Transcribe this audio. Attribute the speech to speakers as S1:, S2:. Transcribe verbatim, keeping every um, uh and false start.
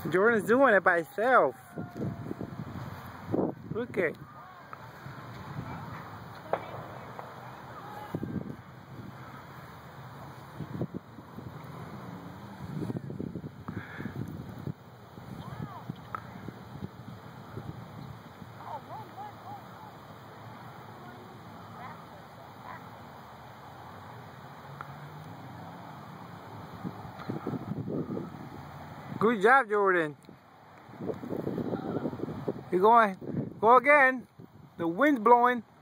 S1: Jordan's doing it by himself. Look at. Good job, Jordan. You're going. Go again. The wind's blowing.